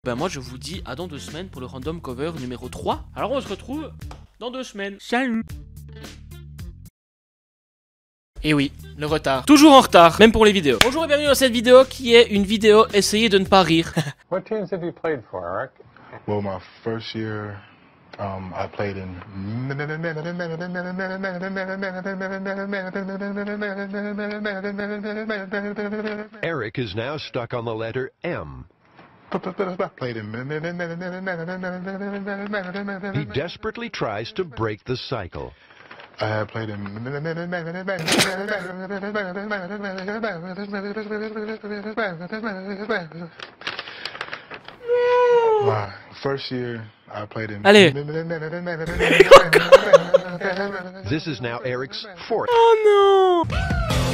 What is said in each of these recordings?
Ben moi je vous dis à dans 2 semaines pour le random cover numéro 3. Alors on se retrouve dans 2 semaines. Salut. Et oui, le retard. Toujours en retard, même pour les vidéos. Bonjour et bienvenue dans cette vidéo qui est une vidéo essayez de ne pas rire. What teams have you played for, Eric? Well, my first year, I played in. Eric is now stuck on the letter M. Played in. He desperately tries to break the cycle. I played in. My first year, I played in. Allez. This is now Eric's fourth. Oh non.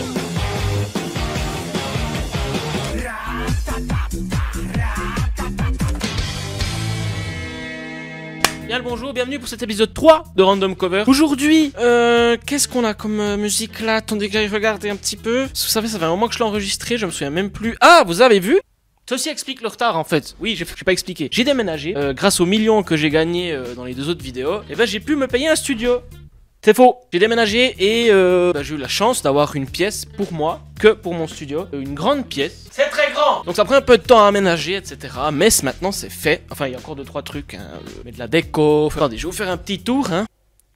Bien le bonjour, bienvenue pour cet épisode 3 de Random Cover. Aujourd'hui, qu'est-ce qu'on a comme musique là? Attendez que j'aille regarder un petit peu. Parce que vous savez, ça fait un moment que je l'ai enregistré, je me souviens même plus. Ah, vous avez vu? Ceci explique le retard en fait. Oui, j'ai pas expliqué. J'ai déménagé, grâce aux millions que j'ai gagnés dans les 2 autres vidéos. Et ben j'ai pu me payer un studio. C'est faux. J'ai déménagé et j'ai eu la chance d'avoir une pièce pour moi, que pour mon studio. Une grande pièce. C'est très grand. Donc ça prend un peu de temps à aménager, etc. Mais maintenant c'est fait. Enfin, il y a encore 2-3 trucs. Hein. Mais de la déco. Attendez, je vais vous faire un petit tour. Hein.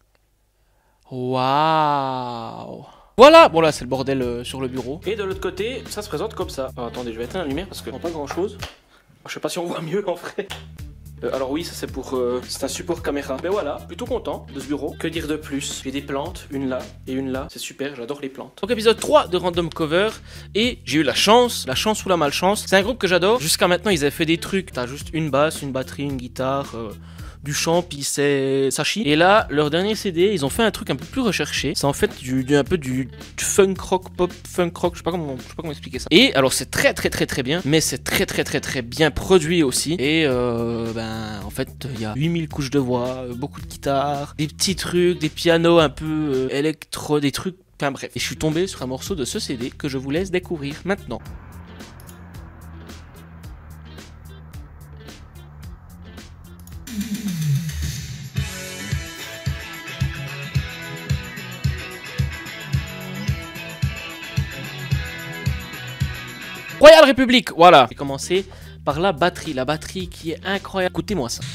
Waouh. Voilà. Bon là, c'est le bordel sur le bureau. Et de l'autre côté, ça se présente comme ça. Alors, attendez, je vais éteindre la lumière parce que je vois pas grand-chose. Je sais pas si on voit mieux en vrai. Alors oui, ça c'est pour... c'est un support caméra. Mais voilà, plutôt content de ce bureau. Que dire de plus? J'ai des plantes, une là et une là. C'est super, j'adore les plantes. Donc épisode 3 de Random Cover. Et j'ai eu la chance ou la malchance. C'est un groupe que j'adore. Jusqu'à maintenant, ils avaient fait des trucs. T'as juste une basse, une batterie, une guitare... du chant, puis c'est ça chie. Et là, leur dernier CD, ils ont fait un truc un peu plus recherché. C'est en fait un peu du funk rock, pop funk rock, je sais pas comment expliquer ça. Et alors c'est très bien, mais c'est très bien produit aussi. Et en fait, il y a 8000 couches de voix, beaucoup de guitares, des petits trucs, des pianos un peu électro, des trucs, enfin bref. Et je suis tombé sur un morceau de ce CD que je vous laisse découvrir maintenant. Royal République, voilà. J'ai commencé par la batterie qui est incroyable. Écoutez-moi ça.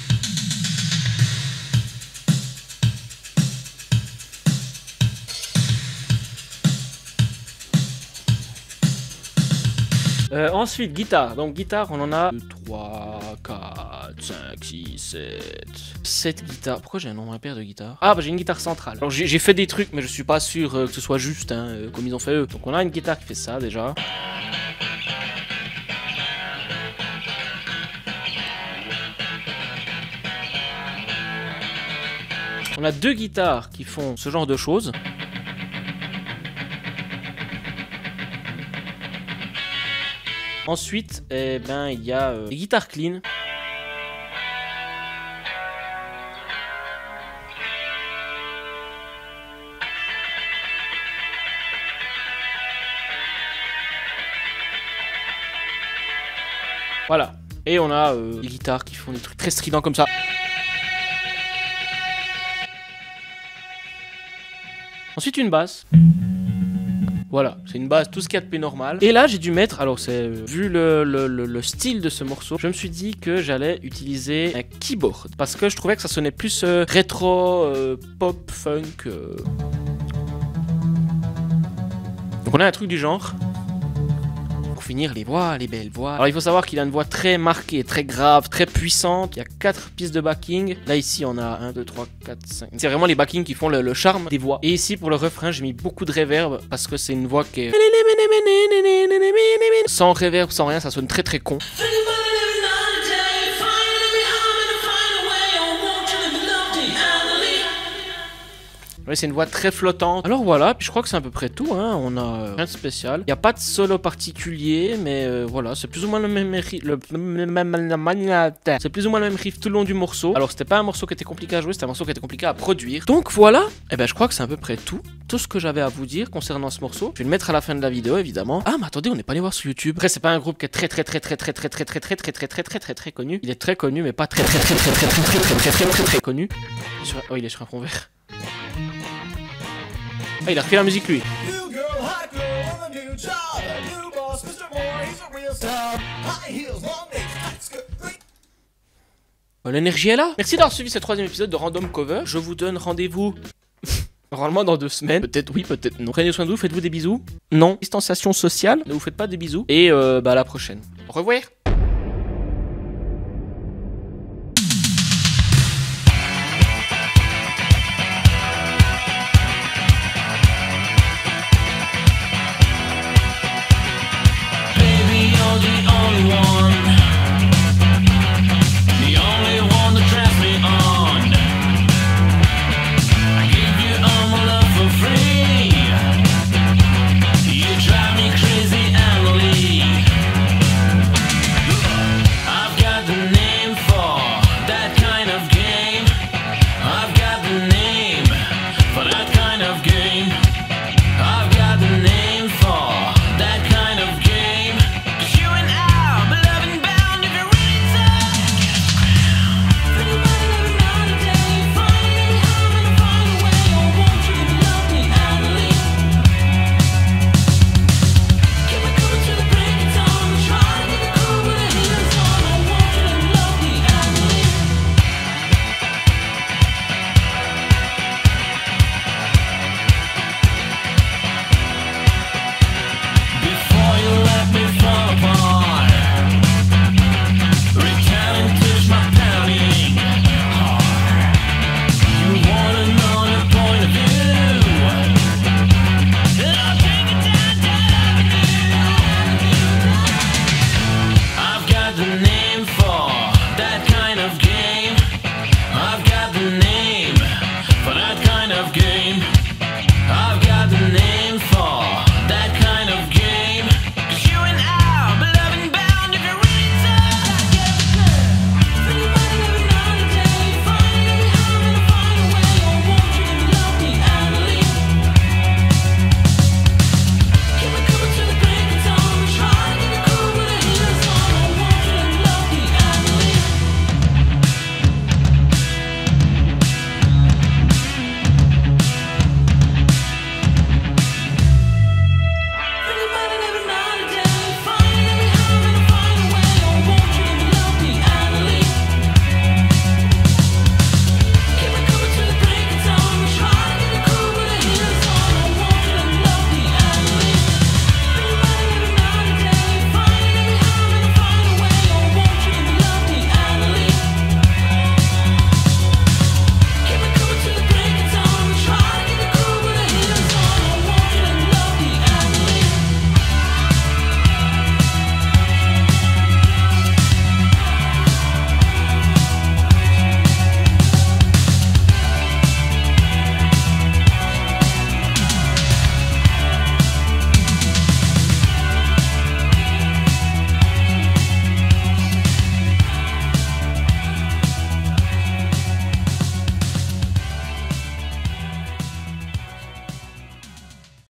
Ensuite, guitare. Donc, guitare, on en a 2, 3, 4, 5, 6, 7. 7 guitares. Pourquoi j'ai un nombre impair de guitares? Ah, bah j'ai une guitare centrale. Alors, j'ai fait des trucs, mais je suis pas sûr que ce soit juste, hein, comme ils ont fait eux. Donc, on a une guitare qui fait ça déjà. On a 2 guitares qui font ce genre de choses. Ensuite, il y a les guitares clean. Voilà. Et on a les guitares qui font des trucs très stridents comme ça. Ensuite une basse. Voilà, c'est une basse, tout ce qu'il y a de plus normal. Et là j'ai dû mettre, alors c'est vu le style de ce morceau, je me suis dit que j'allais utiliser un keyboard. Parce que je trouvais que ça sonnait plus rétro, pop, funk. Donc on a un truc du genre. Pour finir, les voix, les belles voix. Alors il faut savoir qu'il a une voix très marquée, très grave, très puissante. Il y a 4 pistes de backing. Là ici on a 1, 2, 3, 4, 5. C'est vraiment les backings qui font le charme des voix. Et ici pour le refrain j'ai mis beaucoup de reverb parce que c'est une voix qui est... Sans reverb, sans rien, ça sonne très con. Ouais, c'est une voix très flottante. Alors voilà, puis je crois que c'est à peu près tout, hein. On a rien de spécial. Il n'y a pas de solo particulier, mais voilà, c'est plus ou moins le même riff. C'est plus ou moins le même riff tout le long du morceau. Alors c'était pas un morceau qui était compliqué à jouer, c'était un morceau qui était compliqué à produire. Donc voilà, et ben je crois que c'est à peu près tout ce que j'avais à vous dire concernant ce morceau. Je vais le mettre à la fin de la vidéo évidemment. Ah mais attendez, on n'est pas allé voir sur YouTube. Après c'est pas un groupe qui est très connu. Il est très connu mais pas très connu. Oh, il est sur un fond vert. Ah, il a refait la musique lui. L'énergie est là. Merci d'avoir suivi ce 3e épisode de Random Cover. Je vous donne rendez-vous normalement dans 2 semaines. Peut-être oui, peut-être non. Prenez soin de vous, faites-vous des bisous. Non, distanciation sociale, ne vous faites pas des bisous. Et à la prochaine. Au revoir.